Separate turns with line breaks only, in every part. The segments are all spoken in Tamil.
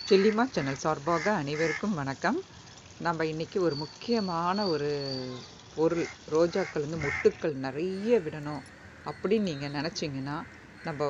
செல்லிமா சேனல் சார்பாக அனைவருக்கும் வணக்கம். நம்ம இன்னைக்கு ஒரு முக்கியமான ஒரு பொருள், ரோஜாக்கள் மொட்டுக்கள் நிறைய விடணும் அப்படின்னு நீங்கள் நினச்சிங்கன்னா, நம்ம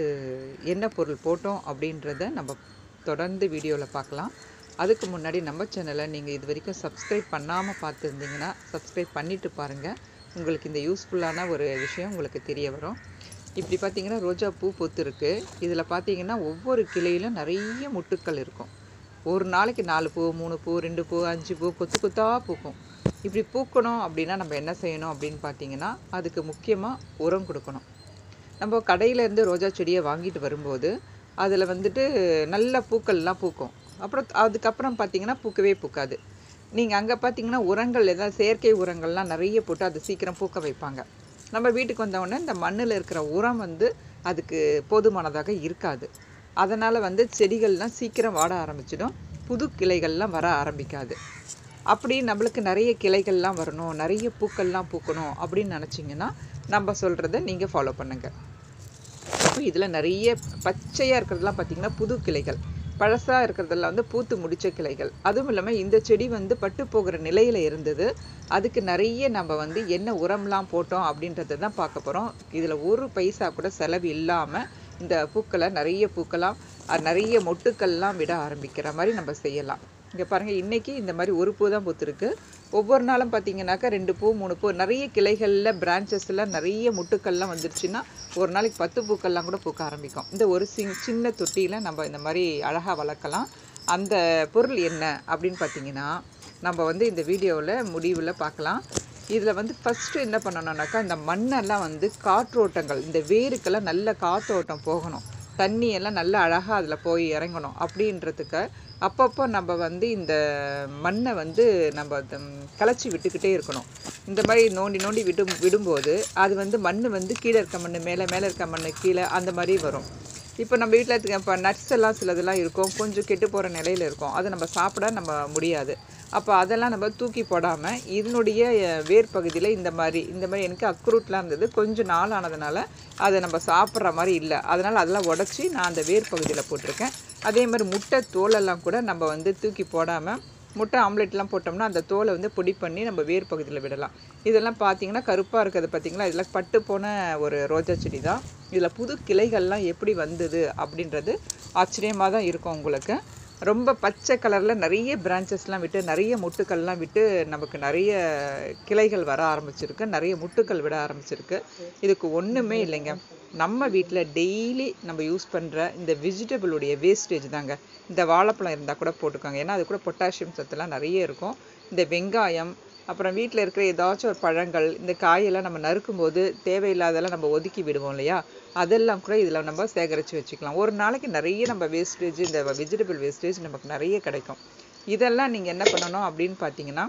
என்ன பொருள் போட்டோம் அப்படின்றத நம்ம தொடர்ந்து வீடியோவில் பார்க்கலாம். அதுக்கு முன்னாடி நம்ம சேனலை நீங்கள் இது வரைக்கும் சப்ஸ்கிரைப் பண்ணாமல் பார்த்துருந்தீங்கன்னா சப்ஸ்கிரைப் பண்ணிவிட்டு பாருங்கள். உங்களுக்கு இந்த யூஸ்ஃபுல்லான ஒரு விஷயம் உங்களுக்கு தெரிய வரும். இப்படி பார்த்தீங்கன்னா ரோஜா பூ பொத்து இருக்குது. இதில் பார்த்தீங்கன்னா ஒவ்வொரு கிளையிலும் நிறைய மொட்டுக்கள் இருக்கும். ஒரு நாளைக்கு 4 பூ, 3 பூ, 2 பூ, 5 பூ கொத்து கொத்தாக பூக்கும். இப்படி பூக்கணும் அப்படின்னா நம்ம என்ன செய்யணும் அப்படின்னு பார்த்தீங்கன்னா, அதுக்கு முக்கியமாக உரம் கொடுக்கணும். நம்ம கடையிலேருந்து ரோஜா செடியை வாங்கிட்டு வரும்போது அதில் நல்ல பூக்கள்லாம் பூக்கும். அதுக்கப்புறம் பார்த்தீங்கன்னா பூக்கவே பூக்காது. நீங்கள் அங்கே பார்த்தீங்கன்னா உரங்கள் ஏதாவது செயற்கை உரங்கள்லாம் நிறைய போட்டு அது சீக்கிரம் பூக்க வைப்பாங்க. நம்ம வீட்டுக்கு வந்தவுடனே இந்த மண்ணில் இருக்கிற உரம் அதுக்கு போதுமானதாக இருக்காது. அதனால் செடிகள்லாம் சீக்கிரம் வாட ஆரம்பிச்சிடும். புது கிளைகள்லாம் வர ஆரம்பிக்காது. அப்படி நம்மளுக்கு நிறைய கிளைகள்லாம் வரணும், நிறைய பூக்கள்லாம் பூக்கணும் அப்படின்னு நினச்சிங்கன்னா நம்ம சொல்கிறத நீங்கள் ஃபாலோ பண்ணுங்கள். இப்போ இதில் நிறைய பச்சையாக இருக்கிறதுலாம் பார்த்திங்கன்னா புது கிளைகள், பழசாக இருக்கிறதெல்லாம் பூத்து முடித்த கிளைகள். அதுவும் இல்லாமல் இந்த செடி பட்டு போகிற நிலையில் இருந்தது. அதுக்கு நிறைய நம்ம என்ன உரம்லாம் போட்டோம் அப்படின்றத தான் பார்க்க போகிறோம். இதில் ஒரு பைசா கூட செலவு இல்லாமல் இந்த பூக்களை நிறைய பூக்கலாம், நிறைய மொட்டுக்கள்லாம் விட ஆரம்பிக்கிற மாதிரி நம்ம செய்யலாம். இங்கே பாருங்கள், இன்றைக்கி இந்த மாதிரி ஒரு பூ தான் பூத்துருக்கு. ஒவ்வொரு நாளும் பார்த்தீங்கன்னாக்கா 2 பூ 3 பூ நிறைய கிளைகளில் பிரான்ச்சஸில் நிறைய முட்டுக்கள்லாம் வந்துருச்சுன்னா ஒரு நாளைக்கு 10 பூக்கள்லாம் கூட பூக்க ஆரம்பிக்கும். இந்த ஒரு சின்ன தொட்டியில் நம்ம இந்த மாதிரி அழகாக வளர்க்கலாம். அந்த பொருள் என்ன அப்படின்னு பார்த்தீங்கன்னா நம்ம இந்த வீடியோவில் முடிவில் பார்க்கலாம். இதில் ஃபஸ்ட்டு என்ன பண்ணணும்னாக்கா, இந்த மண்ணெல்லாம் காற்றோட்டங்கள், இந்த வேருக்கெல்லாம் நல்ல காற்றோட்டம் போகணும், தண்ணியெல்லாம் நல்லா அழகாக அதில் போய் இறங்கணும். அப்படின்றதுக்கு அப்பப்போ நம்ம இந்த மண்ணை நம்ம களைச்சி விட்டுக்கிட்டே இருக்கணும். இந்த மாதிரி நோண்டி நோண்டி விடும்போது அது மண் கீழே இருக்க மண் மேலே, மேலே இருக்க மண் கீழே, அந்த மாதிரி வரும். இப்போ நம்ம வீட்டில் இப்போ நட்ஸ் எல்லாம் சிலதெல்லாம் இருக்கும், கொஞ்சம் கெட்டு போகிற நிலையில் இருக்கும். அதை நம்ம சாப்பிட நம்ம முடியாது. அப்போ அதெல்லாம் நம்ம தூக்கி போடாமல் இதனுடைய வேர் பகுதியில் இந்த மாதிரி எனக்கு அக்ரூட்லாம் இருந்தது. கொஞ்சம் நாள் ஆனதுனால அதை நம்ம சாப்பிட்ற மாதிரி இல்லை. அதனால் அதெல்லாம் உடச்சி நான் அந்த வேர் பகுதியில் போட்டிருக்கேன். அதே மாதிரி முட்டை தோலெல்லாம் கூட நம்ம தூக்கி போடாமல், முட்டை ஆம்லெட்லாம் போட்டோம்னா அந்த தோலை பொடி பண்ணி நம்ம வேர் பகுதியில் விடலாம். இதெல்லாம் பார்த்தீங்கன்னா கருப்பாக இருக்கிறது பார்த்தீங்களா, இதில் பட்டு போன ஒரு ரோஜா செடி தான். இதில் புது கிளைகள்லாம் எப்படி வந்தது அப்படின்றது ஆச்சரியமாக தான் இருக்கும் உங்களுக்கு. ரொம்ப பச்சை கலரில் நிறைய பிரான்ச்சஸ்லாம் விட்டு, நிறைய முட்டுக்கள்லாம் விட்டு நமக்கு நிறைய கிளைகள் வர ஆரம்பிச்சிருக்கு, நிறைய முட்டுக்கள் விட ஆரம்பிச்சிருக்கு. இதுக்கு ஒன்றுமே இல்லைங்க, நம்ம வீட்டில் டெய்லி நம்ம யூஸ் பண்ணுற இந்த வெஜிடபிளுடைய வேஸ்டேஜ் தாங்க. இந்த வாழைப்பழம் இருந்தால் கூட போட்டுக்கோங்க, ஏன்னா அது கூட பொட்டாசியம் சத்துலாம் நிறைய இருக்கும். இந்த வெங்காயம், அப்புறம் வீட்டில் இருக்கிற ஏதாச்சும் ஒரு பழங்கள், இந்த காயெல்லாம் நம்ம நறுக்கும்போது தேவையில்லாதெல்லாம் நம்ம ஒதுக்கி விடுவோம் இல்லையா, அதெல்லாம் கூட இதில் நம்ம சேகரித்து வச்சுக்கலாம். ஒரு நாளைக்கு நிறைய நம்ம வேஸ்டேஜ், இந்த வெஜிடபிள் வேஸ்டேஜ் நமக்கு நிறைய கிடைக்கும். இதெல்லாம் நீங்கள் என்ன பண்ணணும் அப்படின்னு பார்த்தீங்கன்னா,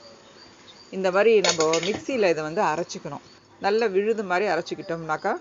இந்த மாதிரி நம்ம மிக்சியில் இதை அரைச்சிக்கணும். நல்ல விழுது மாதிரி அரைச்சிக்கிட்டோம்னாக்கா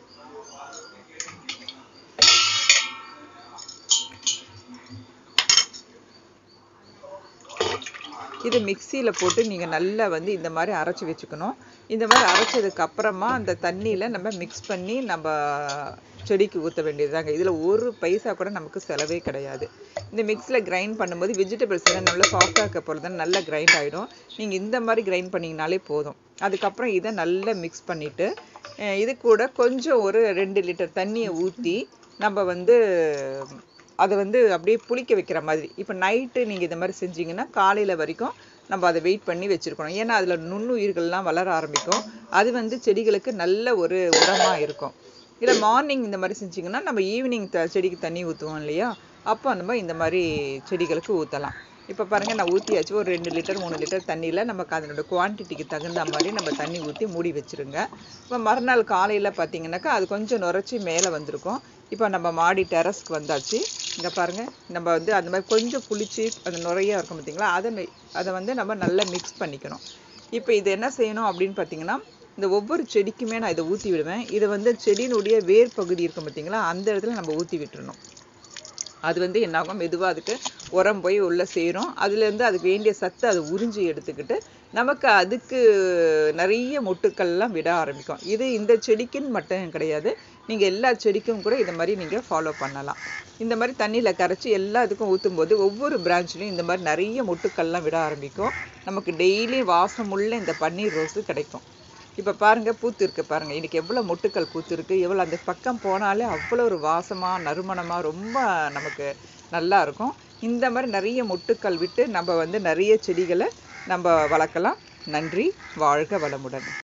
இது மிக்சியில் போட்டு நீங்கள் நல்லா இந்த மாதிரி அரைச்சி வச்சுக்கணும். இந்த மாதிரி அரைச்சதுக்கு அப்புறமா அந்த தண்ணியில் நம்ம மிக்ஸ் பண்ணி நம்ம செடிக்கு ஊற்ற வேண்டியதுதாங்க. இதில் ஒரு பைசா கூட நமக்கு செலவே கிடையாது. இந்த மிக்ஸில் கிரைண்ட் பண்ணும்போது வெஜிடபிள்ஸ் எல்லாம் நல்லா சாஃப்டாக இருக்க போகிறது நல்லா கிரைண்ட் ஆகிடும். நீங்கள் இந்த மாதிரி கிரைண்ட் பண்ணிங்கனாலே போதும். அதுக்கப்புறம் இதை நல்லா மிக்ஸ் பண்ணிவிட்டு இது கூட கொஞ்சம் ஒரு 2 லிட்டர் தண்ணியை ஊற்றி நம்ம அதை அப்படியே புளிக்க வைக்கிற மாதிரி. இப்போ நைட்டு நீங்கள் இந்த மாதிரி செஞ்சிங்கன்னா காலையில் வரைக்கும் நம்ம அதை வெயிட் பண்ணி வச்சுருக்கணும். ஏன்னா அதில் நுண்ணுயிர்கள்லாம் வளர ஆரம்பிக்கும். அது செடிகளுக்கு நல்ல ஒரு உரமாக இருக்கும். இல்லை மார்னிங் இந்த மாதிரி செஞ்சிங்கன்னா நம்ம ஈவினிங் செடிக்கு தண்ணி ஊற்றுவோம் இல்லையா, அப்போ நம்ம இந்த மாதிரி செடிகளுக்கு ஊற்றலாம். இப்போ பாருங்கள், நான் ஊற்றியாச்சு. ஒரு 2 லிட்டர் 3 லிட்டர் தண்ணியில் நமக்கு அதனோட குவான்டிட்டிக்கு தகுந்த மாதிரி நம்ம தண்ணி ஊற்றி மூடி வச்சுருங்க. இப்போ மறுநாள் காலையில் பார்த்தீங்கன்னாக்கா அது கொஞ்சம் நுரைச்சி மேலே வந்திருக்கும். இப்போ நம்ம மாடி டெரஸ்க்கு வந்தாச்சு. இங்கே பாருங்கள், நம்ம அந்த மாதிரி கொஞ்சம் புளிச்சு அந்த நுரையாக இருக்கும் பார்த்தீங்களா, அதை நம்ம நல்லா மிக்ஸ் பண்ணிக்கணும். இப்போ இது என்ன செய்யணும் அப்படின்னு பார்த்தீங்கன்னா, இந்த ஒவ்வொரு செடிக்குமே நான் இதை ஊற்றி விடுவேன். இதை செடியினுடைய வேர் பகுதி இருக்கும் பார்த்தீங்களா, அந்த இடத்துல நம்ம ஊற்றி விட்டுறணும். அது வந்து என்னாகும், மெதுவாக அதுக்கு உரம் போய் உள்ளே சேரும். அதுலேருந்து அதுக்கு வேண்டிய சத்து அது உறிஞ்சி எடுத்துக்கிட்டு நமக்கு அதுக்கு நிறைய மொட்டுக்கள்லாம் விட ஆரம்பிக்கும். இது இந்த செடிக்குன்னு மட்டும் கிடையாது, நீங்கள் எல்லா செடிக்கும் கூட இந்த மாதிரி நீங்கள் ஃபாலோ பண்ணலாம். இந்த மாதிரி தண்ணியில் கரைச்சி எல்லா இதுக்கும் ஊற்றும்போது ஒவ்வொரு பிரான்ச்லையும் இந்த மாதிரி நிறைய மொட்டுக்கள்லாம் விட ஆரம்பிக்கும். நமக்கு டெய்லி வாசமுள்ள இந்த பன்னீர் ரோஸு கிடைக்கும். இப்போ பாருங்கள், பூத்து இருக்கு பாருங்கள், இன்றைக்கி எவ்வளோ மொட்டுக்கள் பூத்து இருக்கு. எவ்வளோ அந்த பக்கம் போனாலே அவ்வளோ ஒரு வாசமாக நறுமணமாக ரொம்ப நமக்கு நல்லா இருக்கும். இந்த மாதிரி நிறைய மொட்டுக்கள் விட்டு நம்ம வந்து நிறைய செடிகளை நம்ம வளர்க்கலாம். நன்றி. வாழ்க வளமுடன்.